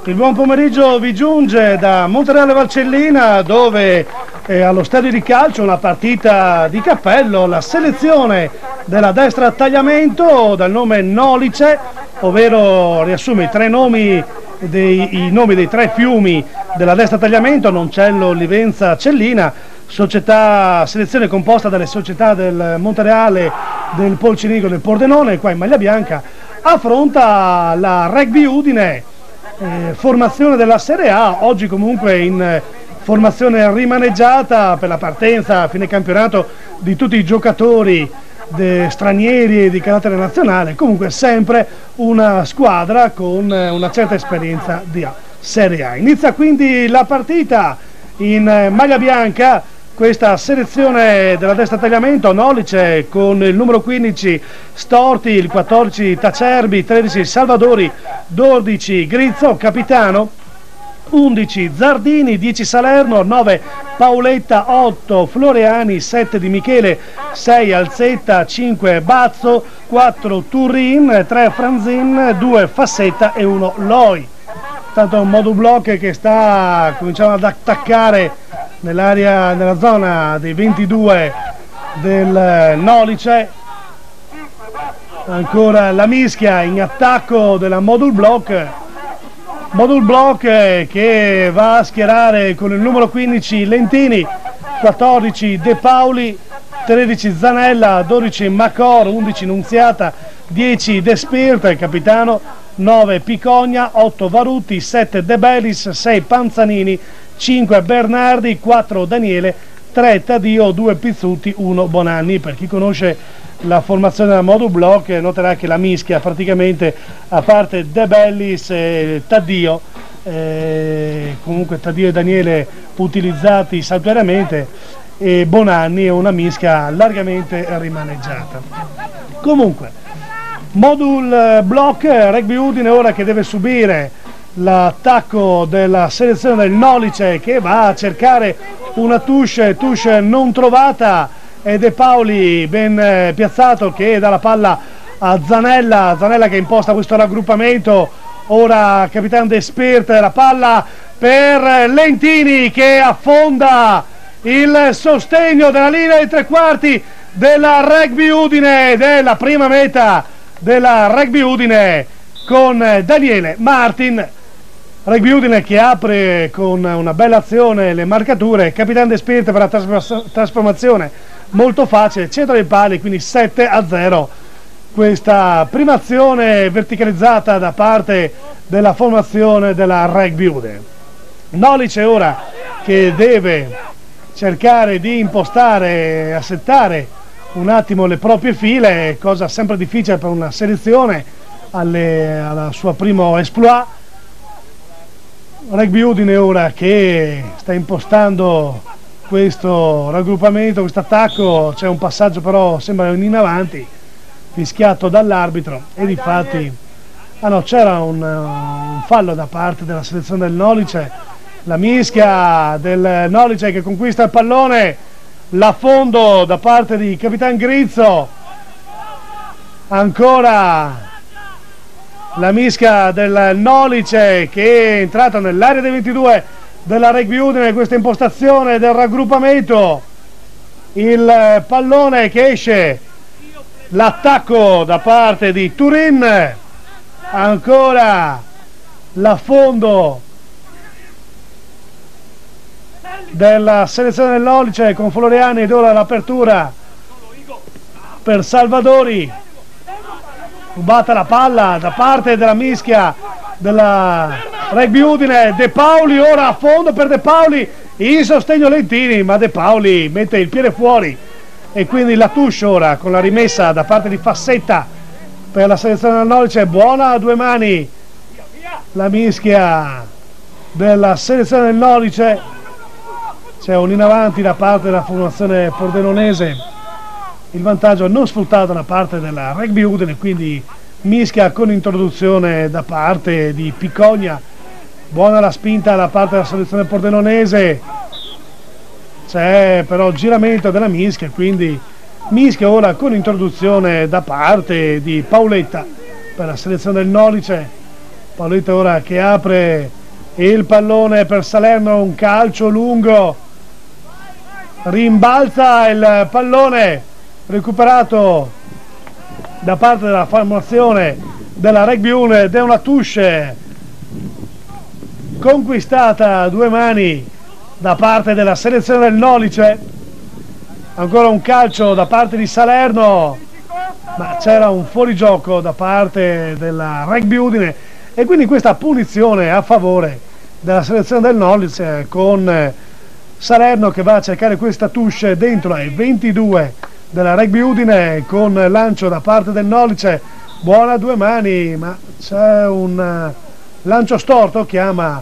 Il buon pomeriggio vi giunge da Montereale Valcellina, dove allo stadio di calcio una partita di cappello, la selezione della destra tagliamento dal nome Nolice, ovvero riassume i nomi dei tre fiumi della destra tagliamento: Noncello, Livenza, Cellina, società selezione composta dalle società del Montereale, del Polcinigo e del Pordenone. Qua in maglia bianca affronta la Rugby Udine, formazione della Serie A, oggi comunque in formazione rimaneggiata per la partenza a fine campionato di tutti i giocatori stranieri e di carattere nazionale. Comunque sempre una squadra con una certa esperienza di Serie A. Inizia quindi la partita in maglia bianca, questa selezione della destra tagliamento: Nolice con il numero 15 Storti, il 14 Tacerbi, 13 Salvadori, 12 Grizzo capitano, 11 Zardini, 10 Salerno, 9 Paoletta, 8 Floreani, 7 Di Michele, 6 Alzetta, 5 Bazzo, 4 Turin, 3 Franzin, 2 Fassetta e 1 Loi. Tanto un modulblock che sta cominciando ad attaccare nell'area, nella zona dei 22 del Nolice. Ancora la mischia in attacco della modulblock che va a schierare con il numero 15 Lentini, 14 De Paoli, 13 Zanella, 12 Macor, 11 Nunziata, 10 De Spirt capitano, 9 Picogna, 8 Varuti, 7 De Bellis, 6 Panzanini, 5 Bernardi, 4 Daniele, 3 Tadio, 2 Pizzuti, 1 Bonanni. Per chi conosce la formazione della modulblock noterà che la mischia praticamente, a parte De Bellis e Tadio, comunque Tadio e Daniele utilizzati saltuariamente, e Bonanni è una mischia largamente rimaneggiata. Comunque modul block Rugby Udine ora che deve subire l'attacco della selezione del Nolice, che va a cercare una touche non trovata, e De Paoli ben piazzato che dà la palla a Zanella che imposta questo raggruppamento. Ora capitano De Spirt, la palla per Lentini che affonda il sostegno della linea dei tre quarti della Rugby Udine, della prima meta della Rugby Udine, con Daniele Martin. Rugby Udine che apre con una bella azione le marcature, capitano De Spirt per la trasformazione molto facile, centro dei pali, quindi 7-0 questa prima azione verticalizzata da parte della formazione della Rugby Udine. Nolice ora che deve cercare di impostare e assettare un attimo le proprie file, cosa sempre difficile per una selezione alla sua primo exploit. Rugby Udine ora che sta impostando questo raggruppamento, questo attacco. C'è un passaggio però sembra in avanti, fischiato dall'arbitro, e difatti c'era un fallo da parte della selezione del Nolice. La mischia del Nolice che conquista il pallone, l'affondo da parte di Capitan Grizzo, ancora la mischia del Nolice che è entrata nell'area dei 22 della Rugby Udine, questa impostazione del raggruppamento, il pallone che esce, l'attacco da parte di Turin, ancora l'affondo della selezione del Nolice con Floreani, ed ora l'apertura per Salvadori, rubata la palla da parte della mischia della Rugby Udine. De Paoli ora a fondo per De Paoli, in sostegno Lentini, ma De Paoli mette il piede fuori, e quindi la touche ora con la rimessa da parte di Fassetta per la selezione del Nolice. Buona a due mani la mischia della selezione del Nolice. C'è un in avanti da parte della formazione pordenonese, il vantaggio non sfruttato da parte della Rugby Udine, quindi mischia con introduzione da parte di Picogna. Buona la spinta da parte della selezione pordenonese, c'è però giramento della mischia, quindi mischia ora con introduzione da parte di Paoletta per la selezione del Nolice. Paoletta ora che apre il pallone per Salerno, un calcio lungo, rimbalza il pallone recuperato da parte della formazione della Rugby Union ed è una touche conquistata a due mani da parte della selezione del Nolice. Ancora un calcio da parte di Salerno, ma c'era un fuorigioco da parte della Rugby Udine e quindi questa punizione a favore della selezione del Nolice, con Salerno che va a cercare questa touche dentro ai 22 della Rugby Udine, con lancio da parte del Nolice, buona a due mani, ma c'è un lancio storto, chiama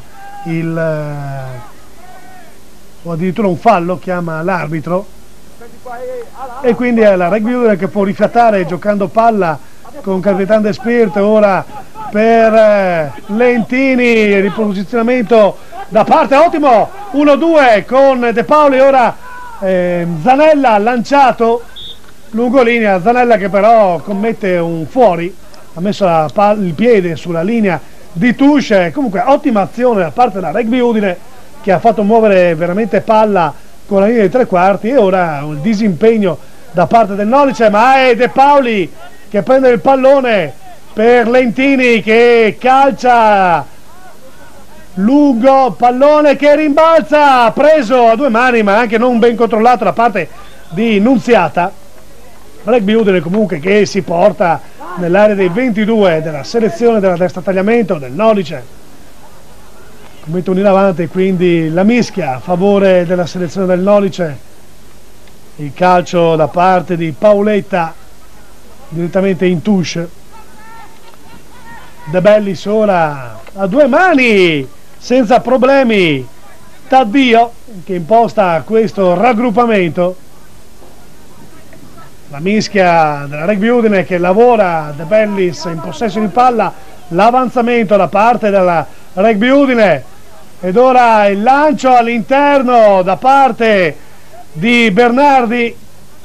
o addirittura un fallo, chiama l'arbitro, e quindi è la Rugby Udine che può rifiatare giocando palla con Capitan De Spirt. Ora per Lentini, riposizionamento da parte, ottimo 1-2 con De Paoli. Ora Zanella lanciato lungo linea, Zanella che però commette un fuori, ha messo il piede sulla linea di touche. Comunque ottima azione da parte della Rugby Udine, che ha fatto muovere veramente palla con la linea dei tre quarti, e ora un disimpegno da parte del Nolice, ma è De Paoli che prende il pallone per Lentini che calcia lungo, pallone che rimbalza, preso a due mani ma anche non ben controllato da parte di Nunziata. Rugby Udine comunque che si porta nell'area dei 22 della selezione della destra tagliamento del Nolice. Mettono in avanti quindi la mischia a favore della selezione del Nolice. Il calcio da parte di Paoletta direttamente in touche. De Bellis ora a due mani senza problemi, Taddio che imposta questo raggruppamento. La mischia della Rugby Udine che lavora, De Bellis in possesso di palla, l'avanzamento da parte della Rugby Udine. Ed ora il lancio all'interno da parte di Bernardi.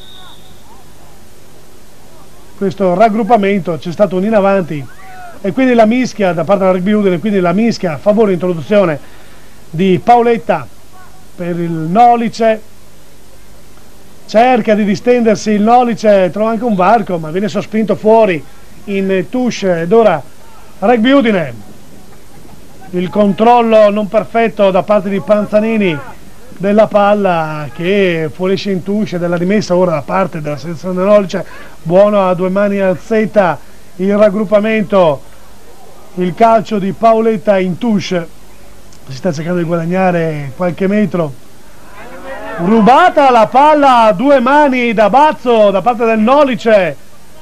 Questo raggruppamento, c'è stato un in avanti e quindi la mischia da parte della Rugby Udine, quindi la mischia a favore dell'introduzione di Paoletta per il Nolice. Cerca di distendersi il Nolice, trova anche un varco ma viene sospinto fuori in touche. Ed ora Rugby Udine, il controllo non perfetto da parte di Panzanini della palla che fuoriesce in touche, della rimessa ora da parte della selezione del Nolice. Buono a due mani al Z il raggruppamento, il calcio di Paoletta in touche, si sta cercando di guadagnare qualche metro. Rubata la palla a due mani da Bazzo da parte del Nolice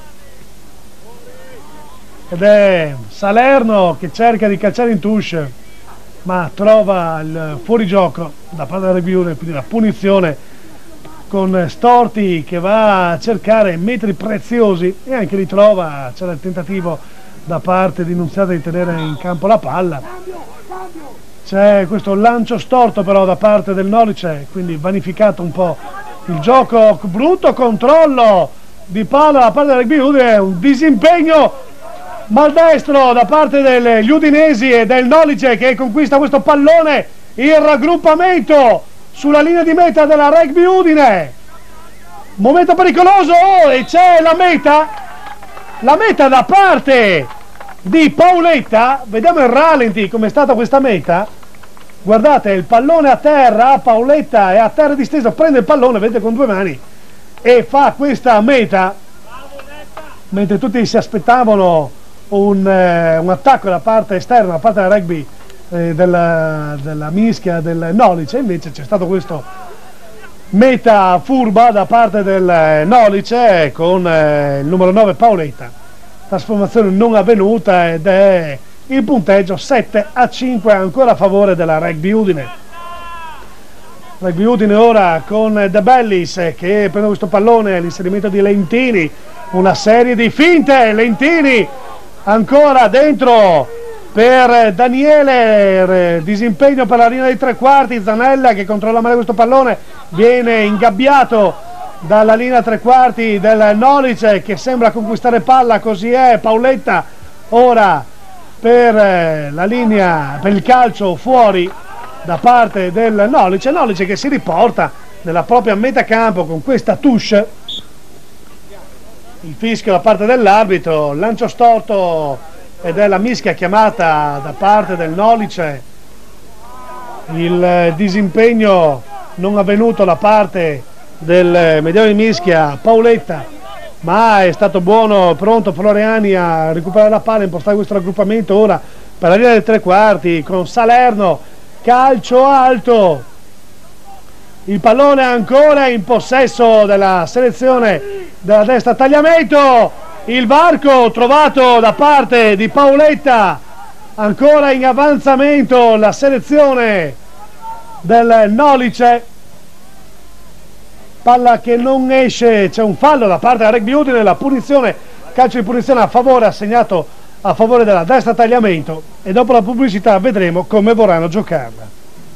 ed è Salerno che cerca di calciare in touche ma trova il fuorigioco da parte della Rugby Udine, quindi la punizione con Storti che va a cercare metri preziosi e anche li trova. C'era il tentativo da parte di Nunziata di tenere in campo la palla, c'è questo lancio storto però da parte del Nolice, quindi vanificato un po' il gioco. Brutto controllo di palla da parte della Rugby Udine, un disimpegno maldestro da parte degli udinesi e del Nolice che conquista questo pallone, il raggruppamento sulla linea di meta della Rugby Udine, momento pericoloso e c'è la meta da parte di Paoletta. Vediamo il rallenti come è stata questa meta, guardate il pallone a terra, Paoletta è a terra disteso, prende il pallone, vedete, con due mani e fa questa meta, mentre tutti si aspettavano un attacco da parte esterna, da parte della Rugby della mischia del Nolice. Invece c'è stato questo meta furba da parte del Nolice con il numero 9 Paoletta, trasformazione non avvenuta ed è il punteggio 7-5 ancora a favore della Rugby Udine. Rugby Udine ora con De Bellis che prende questo pallone, l'inserimento di Lentini, una serie di finte, Lentini ancora dentro per Daniele, disimpegno per la linea dei tre quarti, Zanella che controlla male questo pallone, viene ingabbiato dalla linea tre quarti del Nolice che sembra conquistare palla, così è. Paoletta ora per la linea, per il calcio fuori da parte del Nolice. Nolice che si riporta nella propria metacampo con questa touche. Il fischio da parte dell'arbitro, lancio storto ed è la mischia chiamata da parte del Nolice. Il disimpegno non avvenuto da parte del mediano di mischia Paoletta, ma è stato buono, pronto Floriani a recuperare la palla, impostare questo raggruppamento ora per la linea dei tre quarti con Salerno, calcio alto, il pallone ancora in possesso della selezione della destra, tagliamento, il varco trovato da parte di Paoletta, ancora in avanzamento la selezione del Nolice, palla che non esce, c'è un fallo da parte della Rugby Udine, la punizione, calcio di punizione a favore, assegnato a favore della destra tagliamento, e dopo la pubblicità vedremo come vorranno giocarla.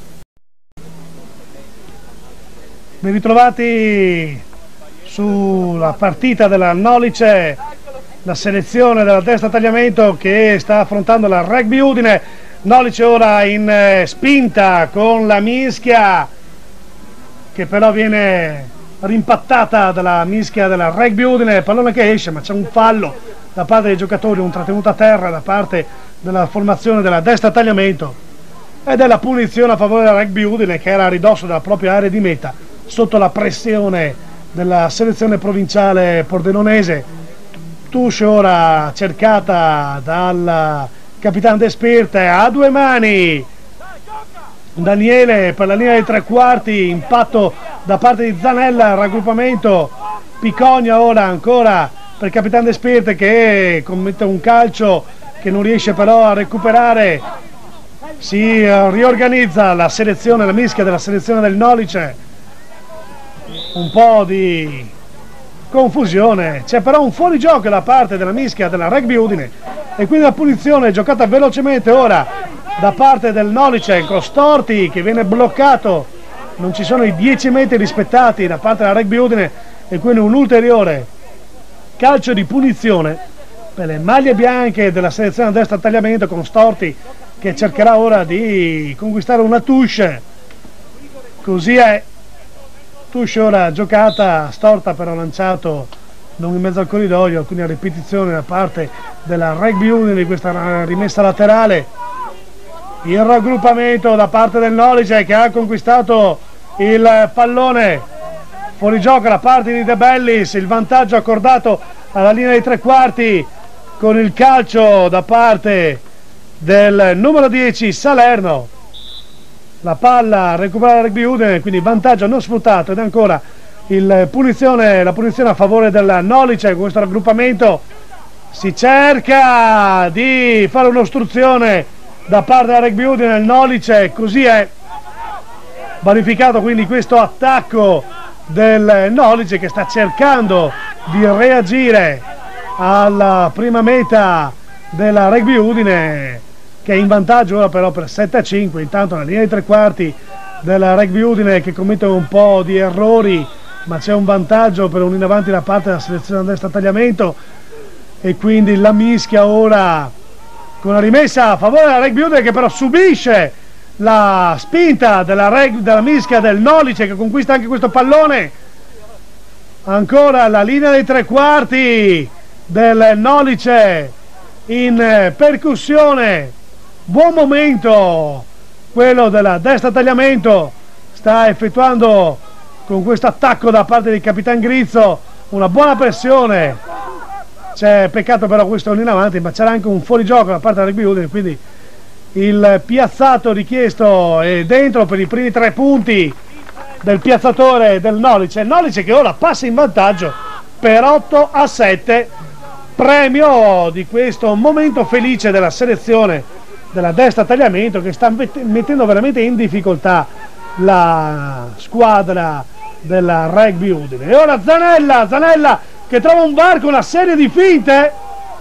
Ben ritrovati sulla partita della Nolice, la selezione della destra tagliamento che sta affrontando la Rugby Udine. Nolice ora in spinta con la mischia che però viene rimpattata dalla mischia della Rugby Udine, pallone che esce, ma c'è un fallo da parte dei giocatori, un trattenuto a terra da parte della formazione della destra tagliamento, ed è la punizione a favore della Rugby Udine che era a ridosso della propria area di meta sotto la pressione della selezione provinciale pordenonese. Touche ora cercata dal capitano De Spirte a due mani, Daniele per la linea dei tre quarti, impatto da parte di Zanella, raggruppamento, Picogna ora ancora per il capitano De Spirte che commette un calcio che non riesce però a recuperare. Si riorganizza la selezione, la mischia della selezione del Nolice, un po' di confusione, c'è però un fuorigioco da parte della mischia della Rugby Udine e quindi la punizione giocata velocemente ora da parte del Nolice con Storti che viene bloccato, non ci sono i 10 metri rispettati da parte della Rugby Udine e quindi un ulteriore calcio di punizione per le maglie bianche della selezione a destra tagliamento con Storti che cercherà ora di conquistare una touche. Così è, touche ora giocata, Storta però lanciato non in mezzo al corridoio, quindi a ripetizione da parte della Rugby Udine di questa rimessa laterale. Il raggruppamento da parte del Nolice che ha conquistato il pallone, fuorigioco da parte di De Bellis, il vantaggio accordato alla linea dei tre quarti con il calcio da parte del numero 10 Salerno. La palla recupera la Rugby Udine, quindi vantaggio non sfruttato ed ancora la punizione a favore del Nolice. Con questo raggruppamento si cerca di fare un'ostruzione da parte della Rugby Udine nel Nolice, così è vanificato quindi questo attacco del Nolice che sta cercando di reagire alla prima meta della Rugby Udine che è in vantaggio ora però per 7-5. Intanto la linea dei tre quarti della Rugby Udine che commette un po' di errori, ma c'è un vantaggio per un in avanti da parte della selezione a destra tagliamento e quindi la mischia ora con la rimessa a favore della Rugby Udine che però subisce la spinta della mischia del Nolice che conquista anche questo pallone. Ancora la linea dei tre quarti del Nolice in percussione, buon momento quello della destra tagliamento, sta effettuando con questo attacco da parte del Capitan Grizzo una buona pressione. C'è peccato però questo in avanti, ma c'era anche un fuorigioco da parte della Rugby Udine, quindi il piazzato richiesto è dentro per i primi 3 punti del piazzatore del Nolice. Il Nolice che ora passa in vantaggio per 8-7, premio di questo momento felice della selezione della destra tagliamento che sta mettendo veramente in difficoltà la squadra della Rugby Udine. E ora Zanella che trova un varco, una serie di finte,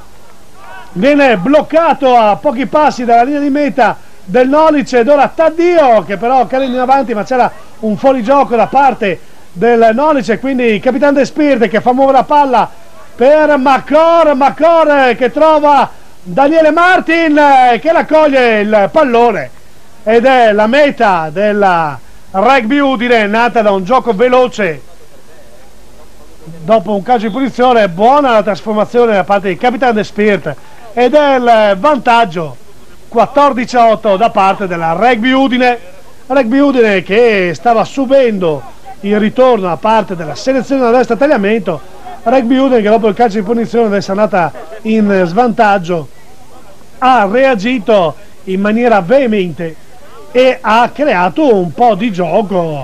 viene bloccato a pochi passi dalla linea di meta del Nolice ed ora Taddio che però cade in avanti, ma c'era un fuorigioco da parte del Nolice, quindi il capitano De Spirte che fa muovere la palla per Macor che trova Daniele Martin che raccoglie il pallone ed è la meta della Rugby Udine, nata da un gioco veloce dopo un calcio di punizione. Buona la trasformazione da parte di Capitan De Spirit ed è il vantaggio 14-8 da parte della Rugby Udine che stava subendo il ritorno da parte della selezione da destra tagliamento. Rugby Udine che dopo il calcio di punizione deve essere andata in svantaggio ha reagito in maniera veemente e ha creato un po' di gioco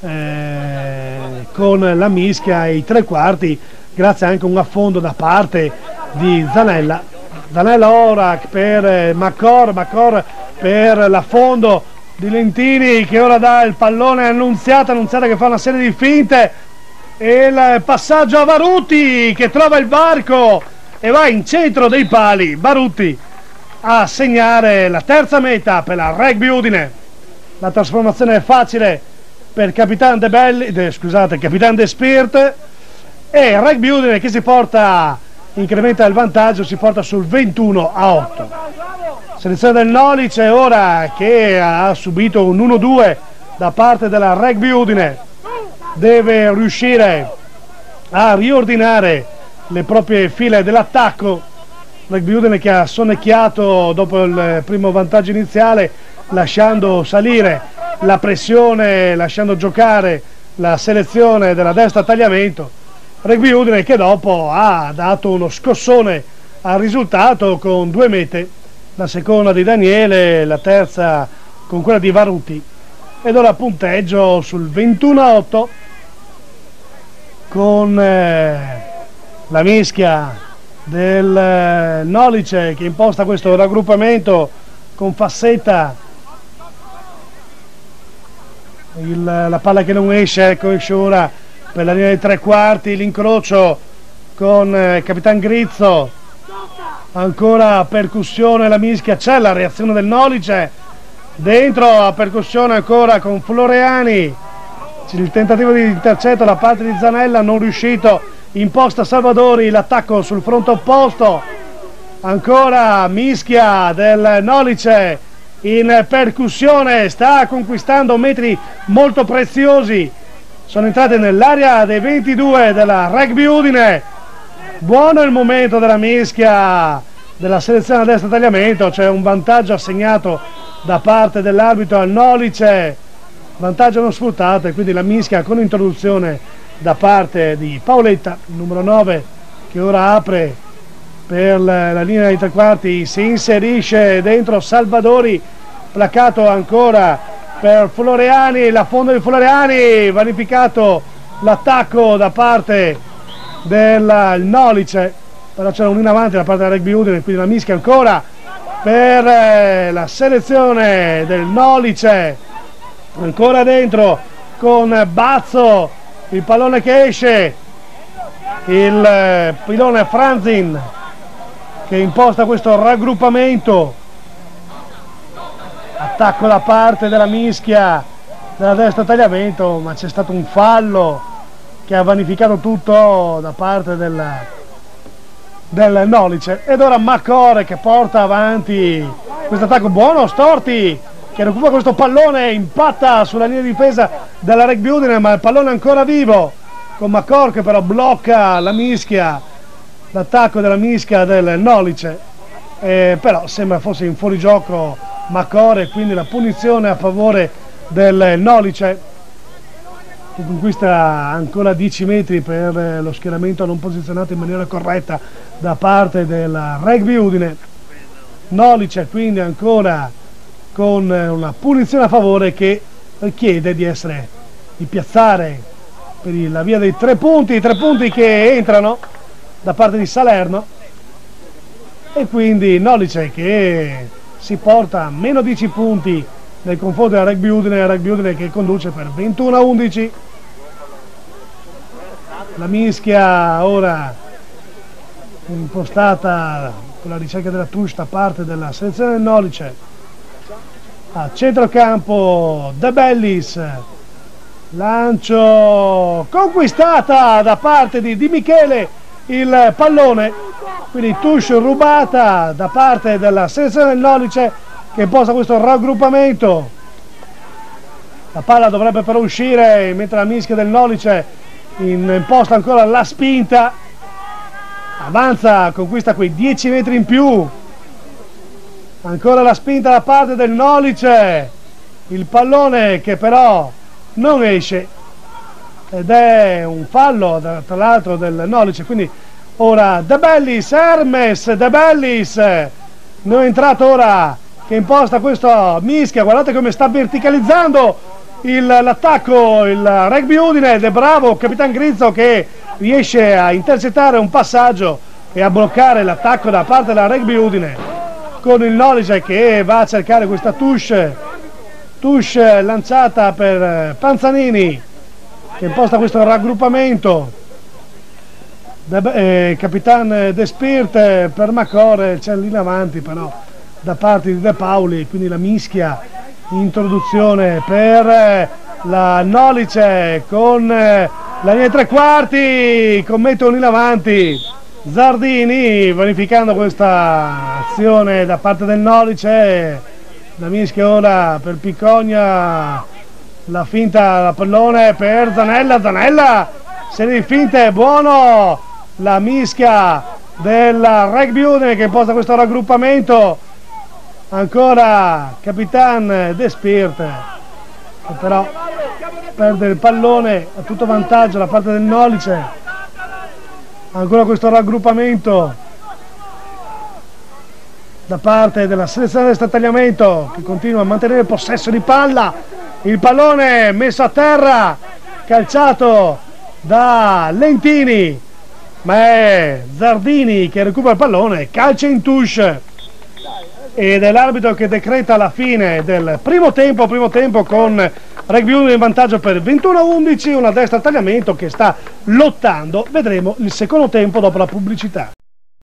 con la mischia e i tre quarti, grazie anche a un affondo da parte di Zanella ora per Macor per l'affondo di Lentini che ora dà il pallone a Annunziata che fa una serie di finte e il passaggio a Barutti che trova il varco e va in centro dei pali. Barutti a segnare la terza meta per la Rugby Udine. La trasformazione è facile per Capitan De Spirit e Rugby Udine che incrementa il vantaggio, si porta sul 21-8. Selezione del Nolice ora che ha subito un 1-2 da parte della Rugby Udine, deve riuscire a riordinare le proprie file dell'attacco. Rugby Udine che ha sonnecchiato dopo il primo vantaggio iniziale, lasciando salire la pressione, lasciando giocare la selezione della destra tagliamento. Rugby Udine che dopo ha dato uno scossone al risultato con due mete, la seconda di Daniele, la terza con quella di Varuti, ed ora punteggio sul 21-8 con la mischia del Nolice che imposta questo raggruppamento con Fassetta, la palla che non esce, ecco esce ora per la linea dei tre quarti, l'incrocio con Capitan Grizzo, ancora percussione la mischia, c'è la reazione del Nolice, dentro a percussione ancora con Floreani, il tentativo di intercetto da parte di Zanella non riuscito, imposta Salvadori, l'attacco sul fronte opposto, ancora mischia del Nolice in percussione, sta conquistando metri molto preziosi, sono entrate nell'area dei 22 della Rugby Udine. Buono il momento della mischia della selezione a destra tagliamento, c'è un vantaggio assegnato da parte dell'arbitro al Nolice, vantaggio non sfruttato, e quindi la mischia con introduzione da parte di Paoletta, il numero 9, che ora apre per la linea dei tre quarti, si inserisce dentro Salvadori, placato ancora per Floreani, l'affondo di Floreani, vanificato l'attacco da parte del Nolice, però c'era un in avanti da parte della Rugby Udine, quindi la mischia ancora per la selezione del Nolice, ancora dentro con Bazzo, il pallone che esce, il pilone Franzin che imposta questo raggruppamento, attacco da parte della mischia della destra tagliamento, ma c'è stato un fallo che ha vanificato tutto da parte del Nolice, ed ora Macore che porta avanti questo attacco. Buono Storti che recupera questo pallone, impatta sulla linea di difesa della Rugby Udine, ma il pallone è ancora vivo con Macore che però blocca la mischia, l'attacco della mischia del Nolice, però sembra fosse in fuorigioco Macore, quindi la punizione a favore del Nolice, che conquista ancora 10 metri per lo schieramento non posizionato in maniera corretta da parte della Rugby Udine. Nolice quindi ancora con una punizione a favore che richiede di piazzare per la via dei 3 punti, i 3 punti che entrano da parte di Salerno, e quindi Nolice che si porta a meno 10 punti nei confronti della Rugby Udine che conduce per 21-11. La mischia ora impostata con la ricerca della touche da parte della selezione del Nolice, a centrocampo De Bellis, lancio conquistata da parte di Michele, il pallone quindi touche rubata da parte della selezione del Nolice, che imposta questo raggruppamento. La palla dovrebbe però uscire, mentre la mischia del Nolice imposta ancora la spinta, avanza, conquista quei 10 metri in più, ancora la spinta da parte del Nolice, il pallone che però non esce ed è un fallo tra l'altro del Nolice. Quindi ora De Bellis, Hermes De Bellis, non è entrato ora, che imposta questa mischia. Guardate come sta verticalizzando l'attacco il Rugby Udine, ed è bravo Capitan Grizzo che riesce a intercettare un passaggio e a bloccare l'attacco da parte della Rugby Udine, con il Nolice che va a cercare questa touche lanciata per Panzanini, che imposta questo raggruppamento. Capitan De Spirt per Macore, c'è lì in avanti però da parte di De Pauli, quindi la mischia, introduzione per la Nolice con la linea ai 3/4, commette un in avanti Zardini, verificando questa azione da parte del Nolice. La mischia ora per Picogna, la finta, la pallone per Zanella, serie di finte, buono la mischia della Rugby Udine che imposta questo raggruppamento. Ancora Capitan De Spirt, che però perde il pallone, a tutto vantaggio da parte del Nolice. Ancora questo raggruppamento da parte della selezione del stattagliamento, che continua a mantenere il possesso di palla. Il pallone messo a terra, calciato da Lentini, ma è Zardini che recupera il pallone, calcia in touche, ed è l'arbitro che decreta la fine del primo tempo con Rugby Udine in vantaggio per 21-11, una destra tagliamento che sta lottando. Vedremo il secondo tempo dopo la pubblicità.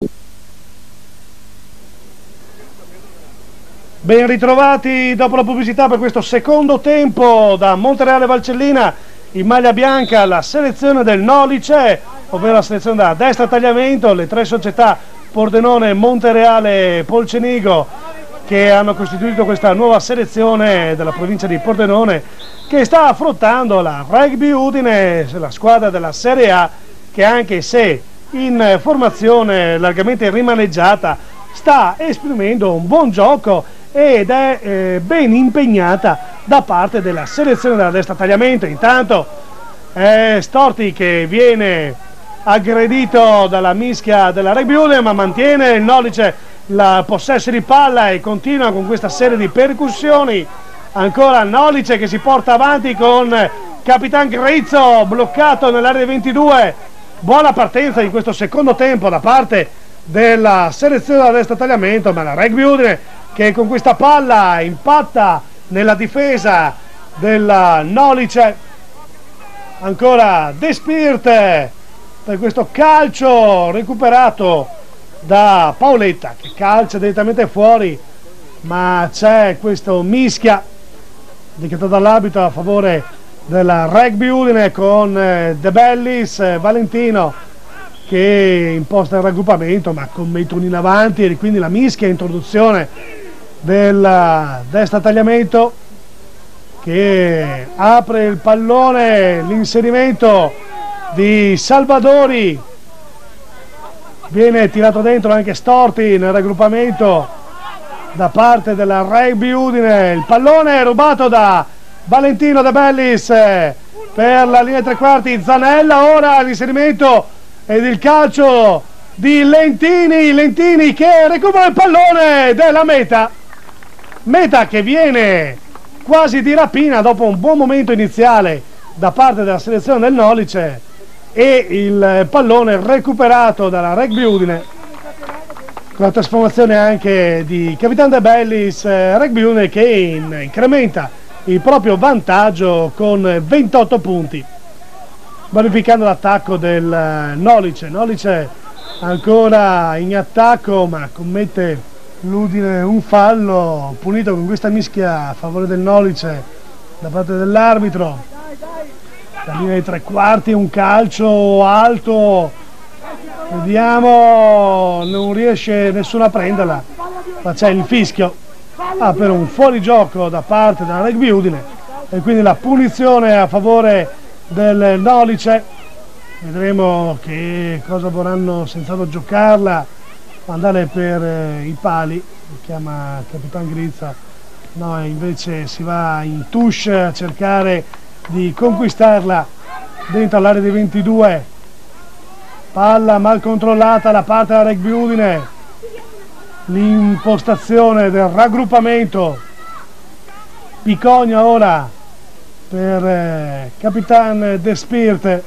Ben ritrovati dopo la pubblicità per questo secondo tempo da Montereale Valcellina. In maglia bianca la selezione del Nolice, ovvero la selezione da destra tagliamento, le tre società Pordenone, Montereale e Polcenigo, che hanno costituito questa nuova selezione della provincia di Pordenone, che sta affrontando la Rugby Udine, la squadra della Serie A, che anche se in formazione largamente rimaneggiata sta esprimendo un buon gioco ed è ben impegnata da parte della selezione della destra tagliamento. Intanto è Storti che viene aggredito dalla mischia della Rugby Udine, ma mantiene il Nolice la possesso di palla e continua con questa serie di percussioni. Ancora Nolice che si porta avanti con Capitan Grizzo bloccato nell'area 22. Buona partenza in questo secondo tempo da parte della selezione della destra tagliamento, ma la Rugby Udine che con questa palla impatta nella difesa della Nolice. Ancora De Spirt per questo calcio recuperato da Paoletta, che calcia direttamente fuori, ma c'è questo mischia decretato dall'arbitro a favore della Rugby Udine con De Bellis, Valentino che imposta il raggruppamento ma commette un in avanti, e quindi la mischia, introduzione del destra tagliamento che apre il pallone, l'inserimento di Salvadori, viene tirato dentro anche Storti nel raggruppamento da parte della Rugby Udine. Il pallone è rubato da Valentino De Bellis per la linea ai 3/4, Zanella, ora l'inserimento ed il calcio di Lentini che recupera il pallone della Meta che viene quasi di rapina dopo un buon momento iniziale da parte della selezione del Nolice, e il pallone recuperato dalla Rugby Udine con la trasformazione anche di Capitan De Bellis. Rugby Udine che incrementa il proprio vantaggio con 28 punti, verificando l'attacco del Nolice ancora in attacco, ma commette l'Udine un fallo punito con questa mischia a favore del Nolice da parte dell'arbitro. La linea ai 3/4, un calcio alto Vediamo, non riesce nessuno a prenderla, ma c'è il fischio per un fuorigioco da parte della Rugby Udine e quindi la punizione a favore del Nolice. Vedremo che cosa vorranno senz'altro giocarla, andare per i pali, lo chiama Capitan Grizza, no, invece si va in touche a cercare di conquistarla dentro l'area dei 22. Palla mal controllata da parte della Rugby Udine, l'impostazione del raggruppamento. Picogna ora per Capitan Despirt,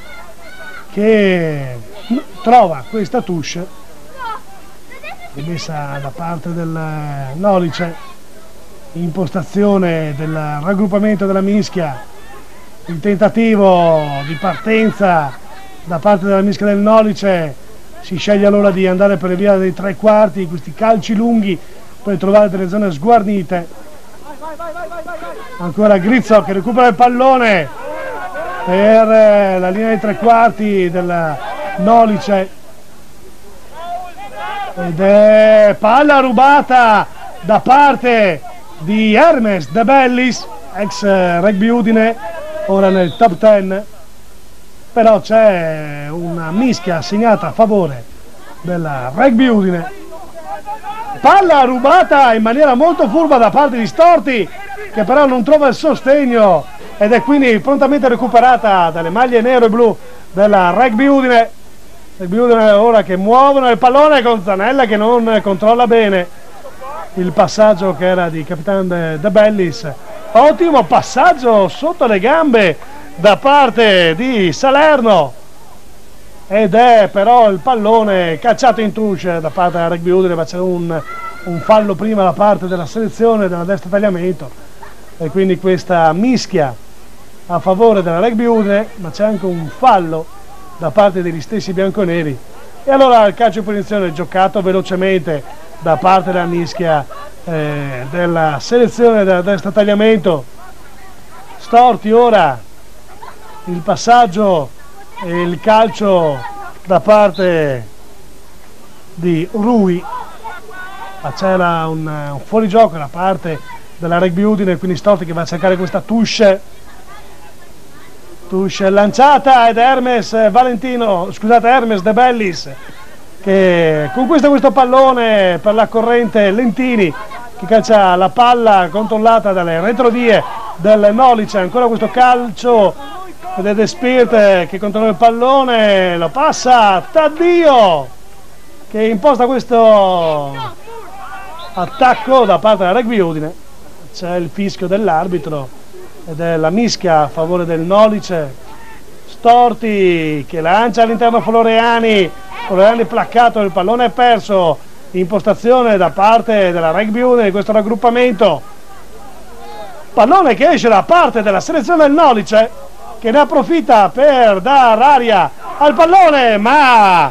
che trova questa touche rimessa da parte del Nolice, impostazione del raggruppamento della mischia, il tentativo di partenza da parte della mischia del Nolice, si sceglie allora di andare per via dei tre quarti, questi calci lunghi per trovare delle zone sguarnite. Ancora Grizzo che recupera il pallone per la linea dei tre quarti del Nolice ed è palla rubata da parte di Hermes De Bellis, ex Rugby Udine, ora nel top 10, però c'è una mischia assegnata a favore della Rugby Udine. Palla rubata in maniera molto furba da parte di Storti, che però non trova il sostegno ed è quindi prontamente recuperata dalle maglie nero e blu della Rugby Udine. Rugby Udine ora che muovono il pallone con Zanella che non controlla bene il passaggio che era di Capitan De Bellis. Ottimo passaggio sotto le gambe da parte di Salerno ed è però il pallone cacciato in touche da parte della Rugby Udine, ma c'è un fallo prima da parte della selezione della destra tagliamento e quindi questa mischia a favore della Rugby Udine, ma c'è anche un fallo da parte degli stessi bianconeri e allora il calcio di punizione giocato velocemente da parte della mischia della selezione della destra tagliamento. Storti ora il passaggio e il calcio da parte di Rui, ma c'era un fuorigioco da parte della Rugby Udine, quindi Storti che va a cercare questa touche lanciata ed Hermes De Bellis che conquista questo pallone per la corrente Lentini che calcia la palla controllata dalle retrovie del Nolice. Ancora questo calcio ed è Despirt che controlla il pallone, lo passa Taddio che imposta questo attacco da parte della Rugby Udine. C'è il fischio dell'arbitro ed è la mischia a favore del Nolice. Storti che lancia all'interno Floreani placcato, il pallone è perso, impostazione da parte della Rugby Udine di questo raggruppamento, pallone che esce da parte della selezione del Nolice che ne approfitta per dar aria al pallone, ma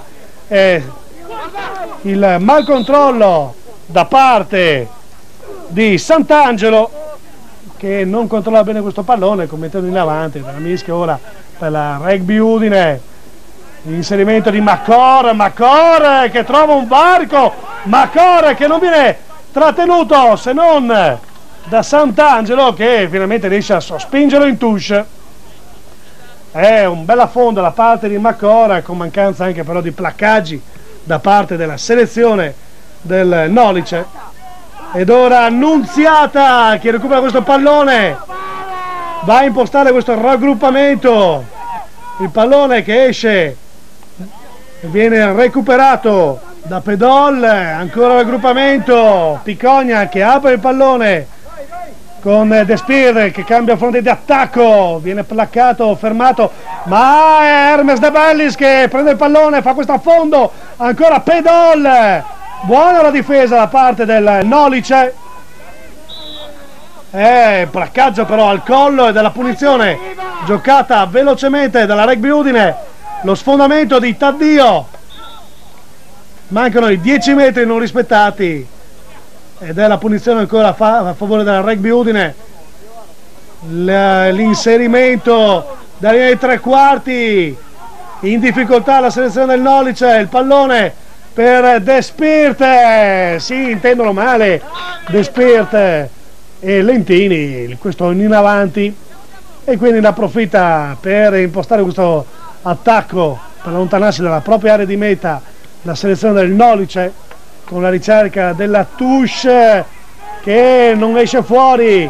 il mal controllo da parte di Sant'Angelo che non controlla bene questo pallone, commettendo in avanti dalla mischia ora per la Rugby Udine. L'inserimento di Macor che trova un varco, Macor che non viene trattenuto se non da Sant'Angelo che finalmente riesce a sospingerlo in touche. È un bel affondo da parte di Macor, con mancanza anche però di placcaggi da parte della selezione del Nolice. Ed ora Annunziata che recupera questo pallone, va a impostare questo raggruppamento, il pallone che esce viene recuperato da Pedol, ancora raggruppamento, Picogna che apre il pallone con Despirt che cambia fronte di attacco, viene placcato, fermato, ma è Hermes De Bellis che prende il pallone, fa questo affondo, ancora Pedol, buona la difesa da parte del Nolice, placcaggio però al collo e della punizione giocata velocemente dalla Rugby Udine, lo sfondamento di Taddio, mancano i 10 metri non rispettati ed è la punizione ancora a favore della Rugby Udine, l'inserimento da linea dei tre quarti in difficoltà la selezione del Nolice, il pallone per De Spirt, si intendono male De Spirt e Lentini, questo in avanti, e quindi ne approfitta per impostare questo attacco per allontanarsi dalla propria area di meta la selezione del Nolice, con la ricerca della touche che non esce fuori,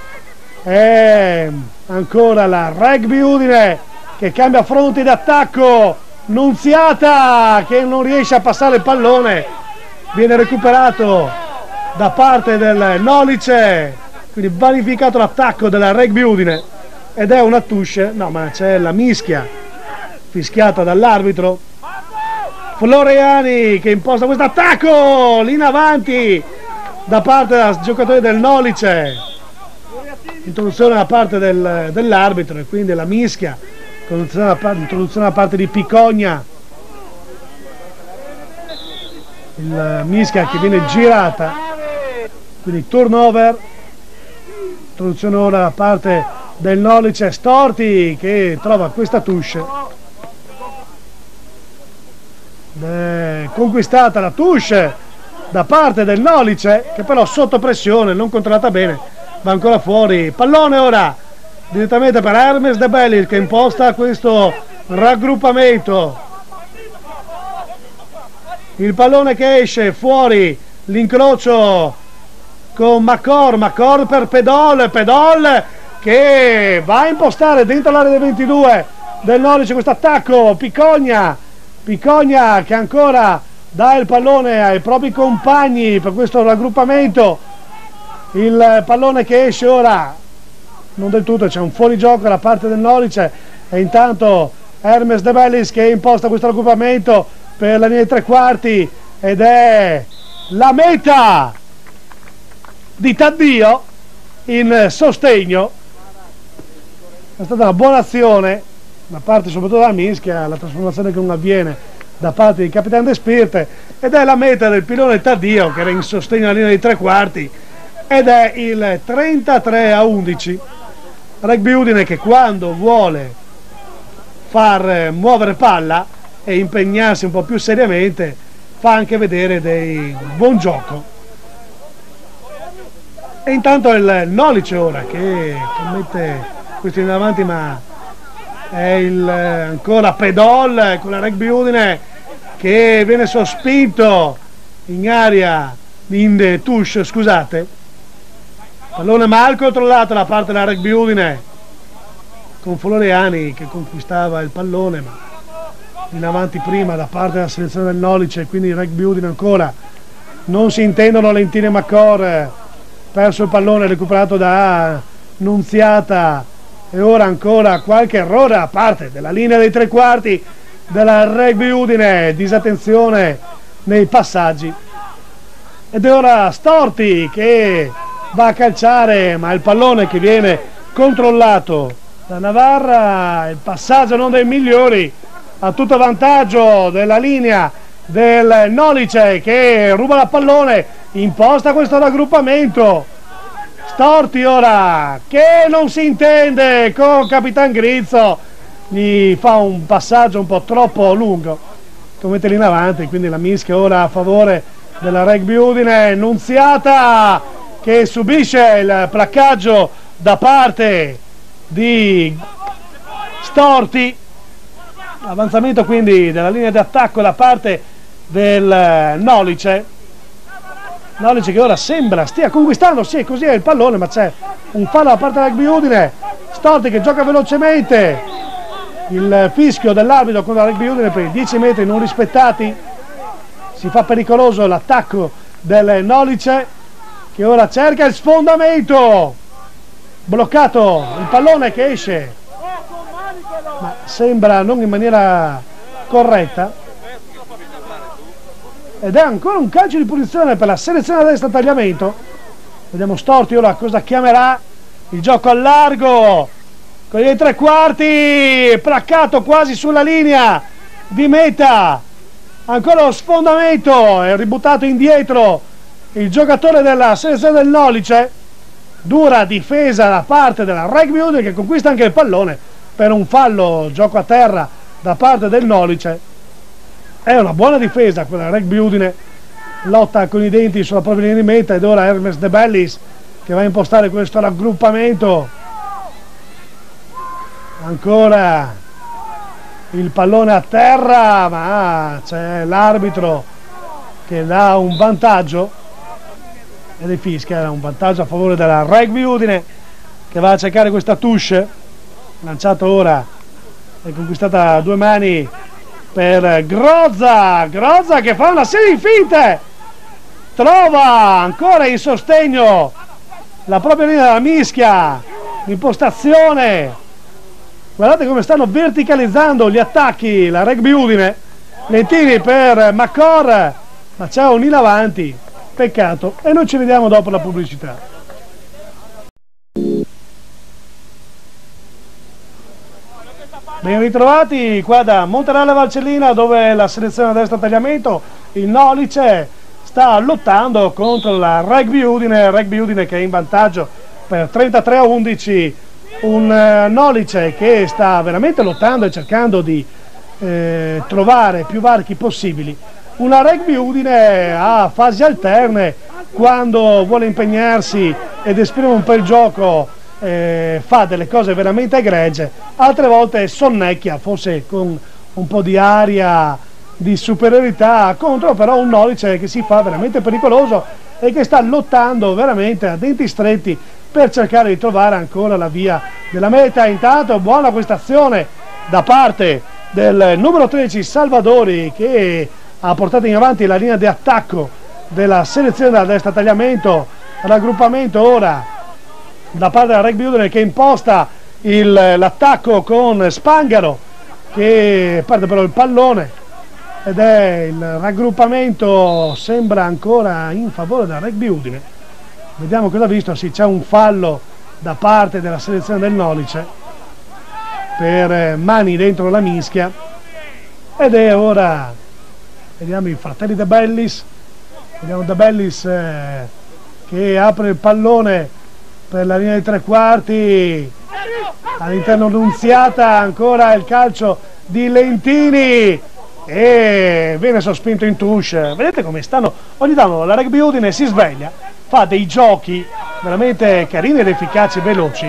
e ancora la Rugby Udine che cambia fronti d'attacco. Nunziata che non riesce a passare il pallone, viene recuperato da parte del Nolice, quindi vanificato l'attacco della Rugby Udine, ed è una touche, no, ma c'è la mischia fischiata dall'arbitro. Floreani che imposta questo attacco lì in avanti da parte del giocatore del Nolice, introduzione da parte dell'arbitro, e quindi la mischia, introduzione da parte di Picogna, il mischia che viene girata, quindi turnover, introduzione ora da parte del Nolice. Storti che trova questa touche, conquistata la touche da parte del Nolice, che però sotto pressione, non controllata bene, va ancora fuori. Pallone ora direttamente per Hermes De Bellis che imposta questo raggruppamento, il pallone che esce fuori, l'incrocio con Macor per Pedol che va a impostare dentro l'area del 22 del Nolice questo attacco. Picogna che ancora dà il pallone ai propri compagni per questo raggruppamento, il pallone che esce ora non del tutto, c'è un fuorigioco da parte del Nolice, e intanto Hermes De Bellis che imposta questo raggruppamento per la linea dei tre quarti, ed è la meta di Taddio in sostegno. È stata una buona azione da parte soprattutto della mischia, la trasformazione che non avviene da parte di Capitan De Spirt, ed è la meta del pilone Taddio che era in sostegno alla linea dei tre quarti, ed è il 33-11. Rugby Udine che quando vuole far muovere palla e impegnarsi un po' più seriamente fa anche vedere dei buon gioco. E intanto il Nolice ora che commette questo in avanti, ma è ancora Pedol con la Rugby Udine che viene sospinto in area, in touche, scusate. Pallone mal controllato da parte della Rugby Udine, con Floreani che conquistava il pallone, ma in avanti prima da parte della selezione del Nolice, quindi Rugby Udine ancora non si intendono. Lentini e Macor, perso il pallone, recuperato da Nunziata, e ora ancora qualche errore a parte della linea dei tre quarti della Rugby Udine, disattenzione nei passaggi, ed è ora Storti che va a calciare, ma il pallone che viene controllato da Navarra, il passaggio non dei migliori, a tutto vantaggio della linea del Nolice che ruba la pallone, imposta questo raggruppamento. Storti ora che non si intende con Capitan Grizzo, gli fa un passaggio un po' troppo lungo, commette lì in avanti, quindi la mischia ora a favore della Rugby Udine. Nunziata che subisce il placcaggio da parte di Storti, avanzamento quindi della linea d'attacco da parte del Nolice che ora sembra stia conquistando, sì, così è il pallone, ma c'è un fallo da parte della Rugby Udine. Storti che gioca velocemente, il fischio dell'arbitro con la Rugby Udine per i 10 metri non rispettati, si fa pericoloso l'attacco del Nolice che ora cerca il sfondamento, bloccato il pallone che esce, ma sembra non in maniera corretta, ed è ancora un calcio di punizione per la selezione a destra tagliamento. Vediamo Storti ora cosa chiamerà, il gioco al largo con i tre quarti, placcato quasi sulla linea di meta, ancora lo sfondamento, è ributtato indietro il giocatore della selezione del Nolice. Dura difesa da parte della Rugby Udine che conquista anche il pallone per un fallo, gioco a terra da parte del Nolice. È una buona difesa quella Rugby Udine, lotta con i denti sulla propria linea di meta, ed ora Hermes De Bellis che va a impostare questo raggruppamento. Ancora il pallone a terra, ma c'è l'arbitro che dà un vantaggio ed fischia un vantaggio a favore della Rugby Udine, che va a cercare questa touche lanciata ora e conquistata a due mani per Grozza che fa una serie di finte, trova ancora in sostegno la propria linea della mischia, l'impostazione. Guardate come stanno verticalizzando gli attacchi la Rugby Udine. Lentini per Macor, ma c'è un in avanti, peccato, e noi ci vediamo dopo la pubblicità. Ben ritrovati qua da Monterella Valcellina, dove la selezione a destra tagliamento, il Nolice, sta lottando contro la Rugby Udine che è in vantaggio per 33-11, un Nolice che sta veramente lottando e cercando di trovare più varchi possibili, una Rugby Udine a fasi alterne, quando vuole impegnarsi ed esprimere un po' il gioco fa delle cose veramente egregie, altre volte sonnecchia, forse con un po' di aria di superiorità, contro però un Nolice che si fa veramente pericoloso e che sta lottando veramente a denti stretti per cercare di trovare ancora la via della meta. Intanto buona questa azione da parte del numero 13 Salvadori, che ha portato in avanti la linea di attacco della selezione da destra tagliamento. Raggruppamento ora da parte della Rugby Udine, che imposta l'attacco con Spangaro, che perde però il pallone, ed è il raggruppamento sembra ancora in favore della Rugby Udine. Vediamo cosa ha visto. Sì, c'è un fallo da parte della selezione del Nolice per mani dentro la mischia, ed è ora, vediamo i fratelli De Bellis, vediamo De Bellis che apre il pallone per la linea dei tre quarti, all'interno Nunziata, ancora il calcio di Lentini e viene sospinto in touche. Vedete come stanno, ogni tanto la Rugby Udine si sveglia, fa dei giochi veramente carini ed efficaci, veloci.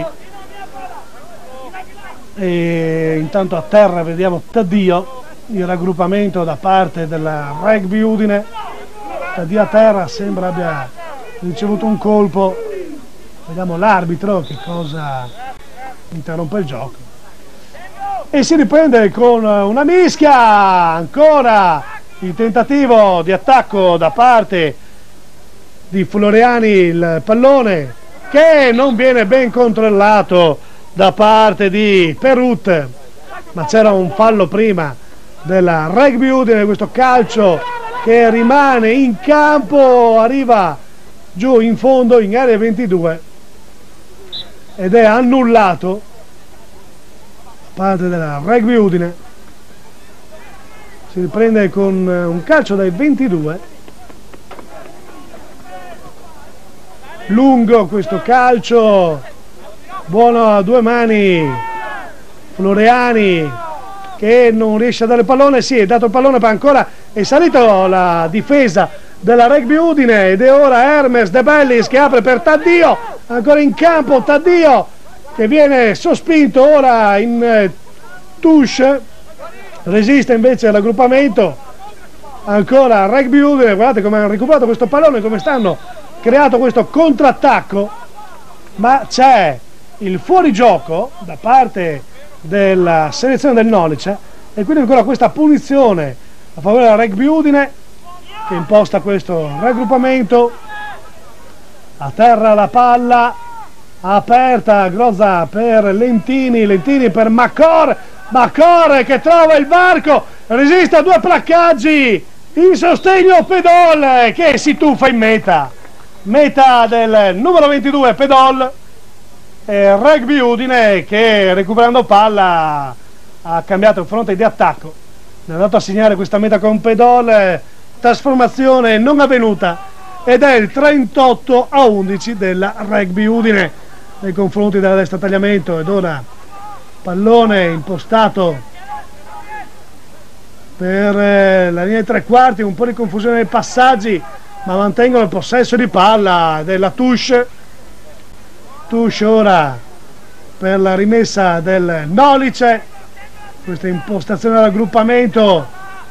E intanto a terra vediamo Taddio, il raggruppamento da parte della Rugby Udine. Taddio a terra, sembra abbia ricevuto un colpo. Vediamo l'arbitro che cosa interrompe il gioco e si riprende con una mischia. Ancora il tentativo di attacco da parte di Floriani, il pallone che non viene ben controllato da parte di Perut, ma c'era un fallo prima della Rugby Udine. Questo calcio che rimane in campo, arriva giù in fondo in area 22 ed è annullato da parte della Rugby Udine. Si riprende con un calcio dai 22, lungo questo calcio, buono a due mani Floriani, che non riesce a dare il pallone. Sì, è dato il pallone, ma ancora è salito la difesa della Rugby Udine, ed è ora Hermes De Bellis che apre per Taddio, ancora in campo Taddio che viene sospinto ora in touche, resiste invece al raggruppamento. Ancora Rugby Udine, guardate come hanno recuperato questo pallone, come stanno creato questo contrattacco, ma c'è il fuorigioco da parte della selezione del Nolice e quindi ancora questa punizione a favore della Rugby Udine, che imposta questo raggruppamento. A terra la palla aperta, Grozza per Lentini per Macor che trova il varco, resiste a due placcaggi, in sostegno Pedol che si tuffa in meta del numero 22 Pedol, e Rugby Udine che recuperando palla ha cambiato il fronte di attacco, è andato a segnare questa meta con Pedol, trasformazione non avvenuta, ed è il 38-11 della Rugby Udine nei confronti della destra tagliamento. Ed ora pallone impostato per la linea dei tre quarti, un po' di confusione nei passaggi, ma mantengono il possesso di palla della Touche ora per la rimessa del Nolice. Questa impostazione dell'aggruppamento,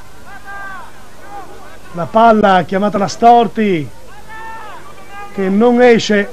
la palla chiamata da Storti che non esce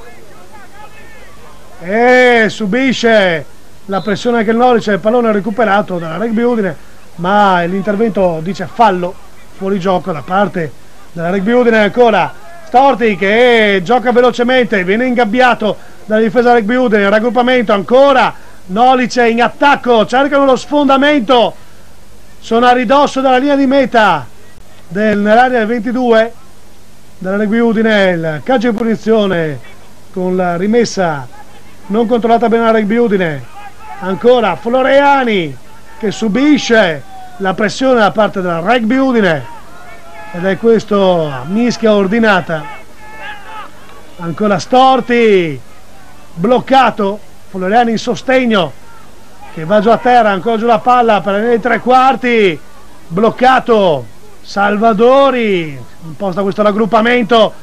e subisce la pressione anche il Nolice. Il pallone è recuperato dalla Rugby Udine, ma l'intervento dice fallo, fuori gioco da parte della Rugby Udine. Ancora Storti che gioca velocemente, viene ingabbiato dalla difesa Rugby Udine, il raggruppamento ancora, Nolice in attacco, cercano lo sfondamento, sono a ridosso dalla linea di meta nell'area del 22 della Rugby Udine. Il calcio di punizione con la rimessa non controllata bene la Rugby Udine. Ancora Floreani che subisce la pressione da parte della Rugby Udine ed è questo mischia ordinata. Ancora Storti bloccato, Floreani in sostegno che va giù a terra, ancora giù la palla per la linea dei tre quarti, bloccato Salvadori, imposta questo raggruppamento.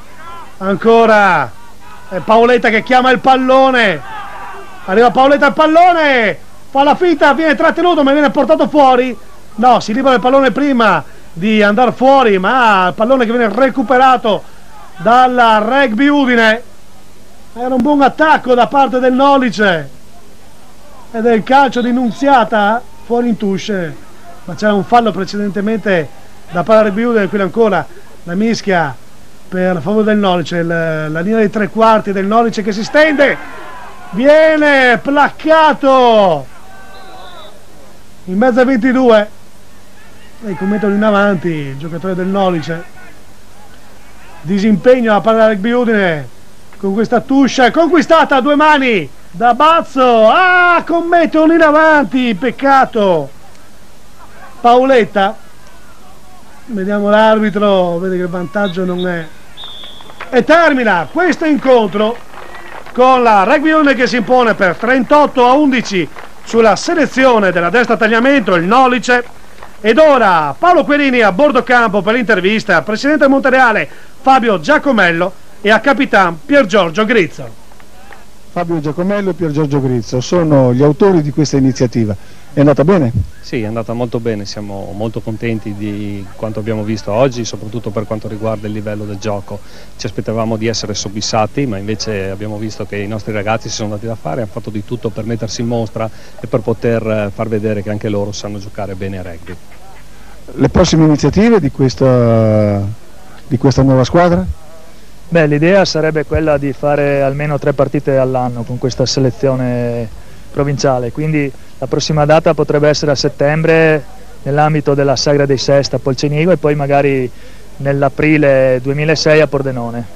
Ancora Paoletta che chiama il pallone, arriva Paoletta al pallone, fa la finta, viene trattenuto ma viene portato fuori, no, si libera il pallone prima di andare fuori, ma il pallone che viene recuperato dalla Rugby Udine. Era un buon attacco da parte del Nolice ed è il calcio di Nunziata fuori in touche, ma c'era un fallo precedentemente da parte della Rugby Udine. Qui ancora la mischia per favore del Nolice, la linea dei tre quarti del Nolice che si stende, viene placcato in mezzo a 22 e commettono in avanti il giocatore del Nolice. Disimpegno da parte della Rugby Udine con questa touche conquistata a due mani da Bazzo, commettono in avanti, peccato. Paoletta, vediamo l'arbitro, vede che il vantaggio non è, e termina questo incontro con la Rugby Udine che si impone per 38-11 sulla selezione della destra tagliamento, il Nolice. Ed ora Paolo Querini a bordo campo per l'intervista al presidente Montereale Fabio Giacomello e a capitan Pier Giorgio Grizzo. Fabio Giacomello e Pier Giorgio Grizzo sono gli autori di questa iniziativa. È andata bene? Sì, è andata molto bene, siamo molto contenti di quanto abbiamo visto oggi, soprattutto per quanto riguarda il livello del gioco. Ci aspettavamo di essere soddisfatti, ma invece abbiamo visto che i nostri ragazzi si sono dati da fare, hanno fatto di tutto per mettersi in mostra e per poter far vedere che anche loro sanno giocare bene a rugby. Le prossime iniziative di questa nuova squadra? Beh, l'idea sarebbe quella di fare almeno 3 partite all'anno con questa selezione provinciale, quindi la prossima data potrebbe essere a settembre nell'ambito della Sagra dei Sesta a Polcenigo e poi magari nell'aprile 2006 a Pordenone.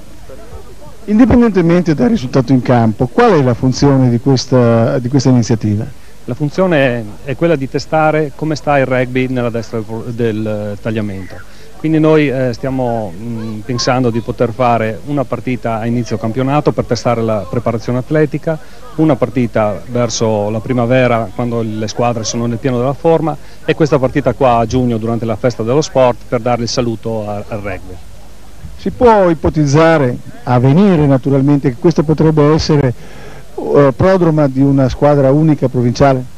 Indipendentemente dal risultato in campo, qual è la funzione di questa iniziativa? La funzione è quella di testare come sta il rugby nella destra del tagliamento. Quindi noi stiamo pensando di poter fare una partita a inizio campionato per testare la preparazione atletica, una partita verso la primavera quando le squadre sono nel pieno della forma e questa partita qua a giugno durante la festa dello sport per dare il saluto al rugby. Si può ipotizzare, a venire naturalmente, che questo potrebbe essere prodromo di una squadra unica provinciale?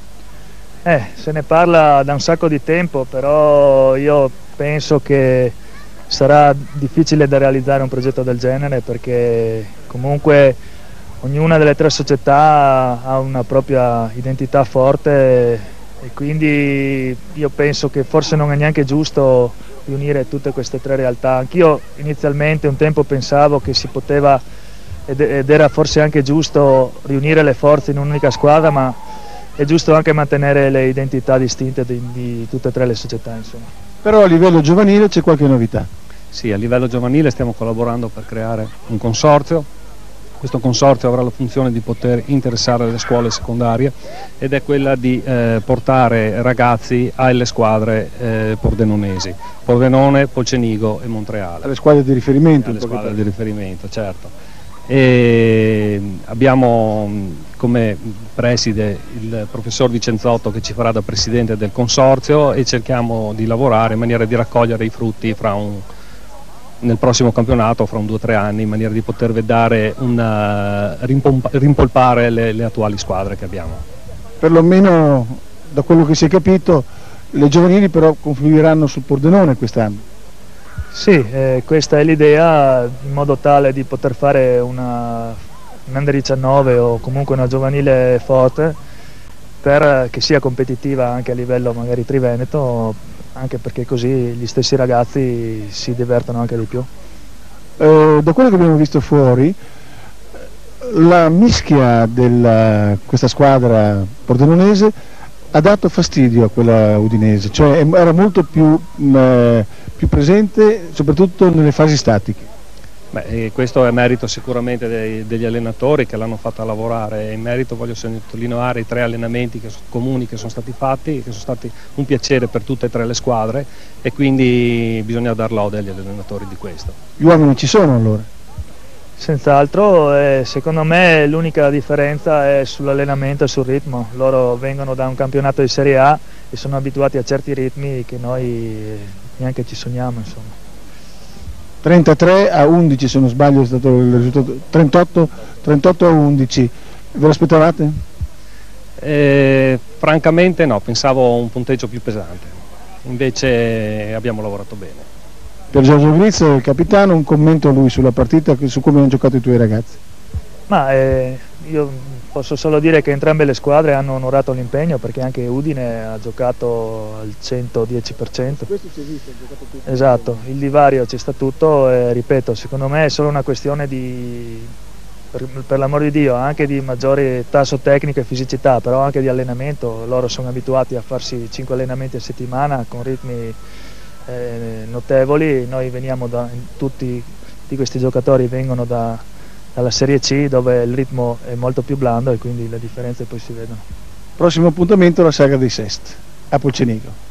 Se ne parla da un sacco di tempo, però io penso che sarà difficile da realizzare un progetto del genere perché comunque ognuna delle 3 società ha una propria identità forte e quindi io penso che forse non è neanche giusto riunire tutte queste 3 realtà. Anch'io inizialmente un tempo pensavo che si poteva ed era forse anche giusto riunire le forze in un'unica squadra, ma è giusto anche mantenere le identità distinte di tutte e 3 le società, insomma. Però a livello giovanile c'è qualche novità? Sì, a livello giovanile stiamo collaborando per creare un consorzio. Questo consorzio avrà la funzione di poter interessare le scuole secondarie ed è quella di portare ragazzi alle squadre pordenonesi, Pordenone, Polcenigo e Montreale. Alle squadre di riferimento? Alle squadre di riferimento, certo. e abbiamo come preside il professor Vicenzotto che ci farà da presidente del consorzio, e cerchiamo di lavorare in maniera di raccogliere i frutti nel prossimo campionato, fra 2 o 3 anni, in maniera di poter vedere rimpolpare le attuali squadre che abbiamo. Perlomeno da quello che si è capito le giovanili però confluiranno sul Pordenone quest'anno. Sì, questa è l'idea, in modo tale di poter fare un Under 19 o comunque una giovanile forte, per che sia competitiva anche a livello magari triveneto, anche perché così gli stessi ragazzi si divertono anche di più. Da quello che abbiamo visto fuori, la mischia di questa squadra pordenonese ha dato fastidio a quella udinese, cioè era molto più presente soprattutto nelle fasi statiche. Questo è merito sicuramente degli allenatori che l'hanno fatta lavorare, e in merito voglio sottolineare i 3 allenamenti comuni che sono stati fatti, che sono stati un piacere per tutte e 3 le squadre, e quindi bisogna dar lode agli allenatori di questo. Gli uomini ci sono allora? Senz'altro, secondo me l'unica differenza è sull'allenamento e sul ritmo. Loro vengono da un campionato di Serie A e sono abituati a certi ritmi che noi neanche ci sogniamo, insomma. 33-11 se non sbaglio è stato il risultato, 38-11, ve lo aspettavate? Francamente no, pensavo un punteggio più pesante, invece abbiamo lavorato bene. Per Giorgio Grizz, il capitano, un commento a lui sulla partita, su come hanno giocato i tuoi ragazzi. Io posso solo dire che entrambe le squadre hanno onorato l'impegno, perché anche Udine ha giocato al 110%. Questo si è visto, ha giocato tutto. Esatto, il divario c'è sta tutto, e ripeto, secondo me è solo una questione di, per l'amor di Dio, anche di maggiore tasso tecnico e fisicità, però anche di allenamento. Loro sono abituati a farsi 5 allenamenti a settimana con ritmi notevoli. Noi veniamo tutti di questi giocatori vengono dalla Serie C, dove il ritmo è molto più blando e quindi le differenze poi si vedono. Prossimo appuntamento la saga dei Sest a Polcenico.